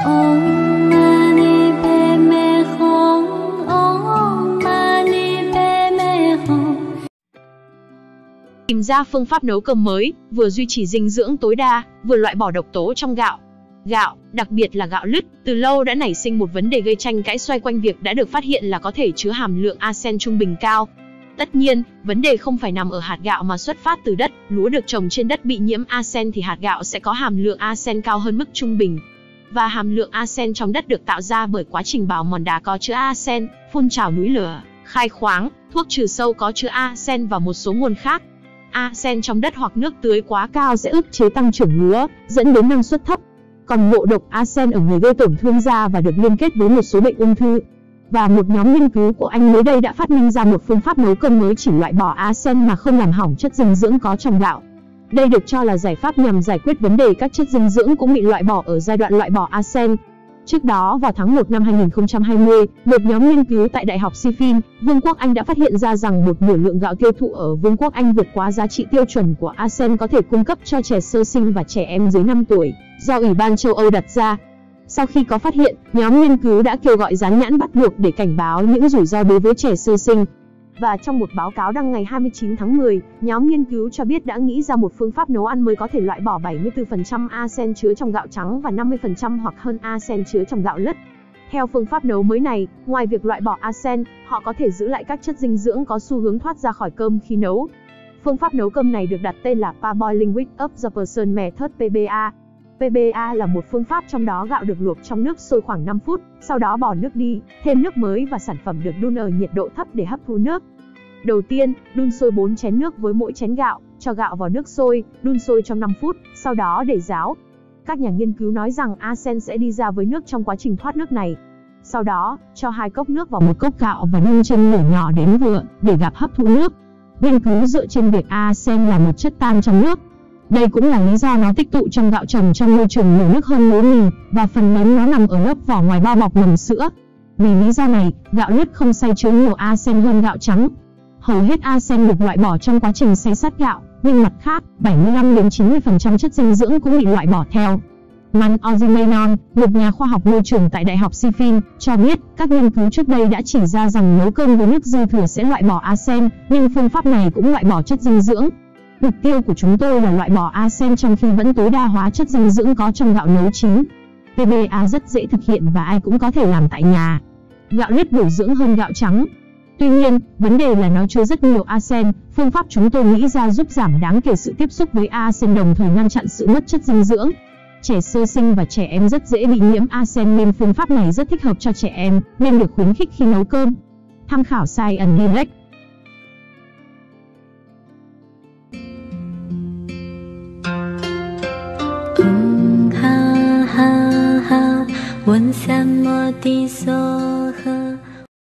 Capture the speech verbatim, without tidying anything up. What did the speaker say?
Om Mani Padme Hum, Om Mani Padme Hum. Tìm ra phương pháp nấu cơm mới, vừa duy trì dinh dưỡng tối đa, vừa loại bỏ độc tố trong gạo. Gạo, đặc biệt là gạo lứt, từ lâu đã nảy sinh một vấn đề gây tranh cãi xoay quanh việc đã được phát hiện là có thể chứa hàm lượng arsen trung bình cao. Tất nhiên, vấn đề không phải nằm ở hạt gạo mà xuất phát từ đất, lúa được trồng trên đất bị nhiễm arsen thì hạt gạo sẽ có hàm lượng arsen cao hơn mức trung bình. Và hàm lượng arsen trong đất được tạo ra bởi quá trình bào mòn đá có chứa arsen, phun trào núi lửa, khai khoáng, thuốc trừ sâu có chứa arsen và một số nguồn khác. Arsen trong đất hoặc nước tưới quá cao sẽ ức chế tăng trưởng lúa, dẫn đến năng suất thấp. Còn ngộ độc arsen ở người gây tổn thương da và được liên kết với một số bệnh ung thư. Và một nhóm nghiên cứu của Anh mới đây đã phát minh ra một phương pháp nấu cơm mới chỉ loại bỏ arsen mà không làm hỏng chất dinh dưỡng có trong gạo. Đây được cho là giải pháp nhằm giải quyết vấn đề các chất dinh dưỡng cũng bị loại bỏ ở giai đoạn loại bỏ arsen. Trước đó vào tháng một năm hai nghìn không trăm hai mươi, một nhóm nghiên cứu tại Đại học Sheffield, Vương quốc Anh đã phát hiện ra rằng một nửa lượng gạo tiêu thụ ở Vương quốc Anh vượt quá giá trị tiêu chuẩn của arsen có thể cung cấp cho trẻ sơ sinh và trẻ em dưới năm tuổi, do Ủy ban châu Âu đặt ra. Sau khi có phát hiện, nhóm nghiên cứu đã kêu gọi dán nhãn bắt buộc để cảnh báo những rủi ro đối với trẻ sơ sinh. Và trong một báo cáo đăng ngày hai mươi chín tháng mười, nhóm nghiên cứu cho biết đã nghĩ ra một phương pháp nấu ăn mới có thể loại bỏ bảy mươi tư phần trăm arsen chứa trong gạo trắng và năm mươi phần trăm hoặc hơn arsen chứa trong gạo lứt. Theo phương pháp nấu mới này, ngoài việc loại bỏ arsen, họ có thể giữ lại các chất dinh dưỡng có xu hướng thoát ra khỏi cơm khi nấu. Phương pháp nấu cơm này được đặt tên là Parboiling with Observation Method P B A. P B A là một phương pháp trong đó gạo được luộc trong nước sôi khoảng năm phút, sau đó bỏ nước đi, thêm nước mới và sản phẩm được đun ở nhiệt độ thấp để hấp thu nước. Đầu tiên, đun sôi bốn chén nước với mỗi chén gạo, cho gạo vào nước sôi, đun sôi trong năm phút, sau đó để ráo. Các nhà nghiên cứu nói rằng arsen sẽ đi ra với nước trong quá trình thoát nước này. Sau đó, cho hai cốc nước vào một cốc gạo và nung trên lửa nhỏ đến vừa để gặp hấp thụ nước. Nghiên cứu dựa trên việc arsen là một chất tan trong nước. Đây cũng là lý do nó tích tụ trong gạo trồng trong môi trường nhiều nước hơn lúa mì, và phần lớn nó nằm ở lớp vỏ ngoài bao bọc mầm sữa. Vì lý do này, gạo lứt không xay chứa nhiều arsen hơn gạo trắng. Hầu hết arsen được loại bỏ trong quá trình xay sát gạo, nhưng mặt khác, bảy mươi lăm đến chín mươi phần trăm chất dinh dưỡng cũng bị loại bỏ theo. Man Ozimenon, một nhà khoa học môi trường tại Đại học Sheffield, cho biết các nghiên cứu trước đây đã chỉ ra rằng nấu cơm với nước dư thừa sẽ loại bỏ arsen, nhưng phương pháp này cũng loại bỏ chất dinh dưỡng. Mục tiêu của chúng tôi là loại bỏ arsen trong khi vẫn tối đa hóa chất dinh dưỡng có trong gạo nấu chín. P B A rất dễ thực hiện và ai cũng có thể làm tại nhà. Gạo lứt bổ dưỡng hơn gạo trắng. Tuy nhiên, vấn đề là nó chứa rất nhiều arsen. Phương pháp chúng tôi nghĩ ra giúp giảm đáng kể sự tiếp xúc với arsen, đồng thời ngăn chặn sự mất chất dinh dưỡng. Trẻ sơ sinh và trẻ em rất dễ bị nhiễm arsen nên phương pháp này rất thích hợp cho trẻ em, nên được khuyến khích khi nấu cơm. Tham khảo Science Direct. Ha ha ha, 问三摩地所。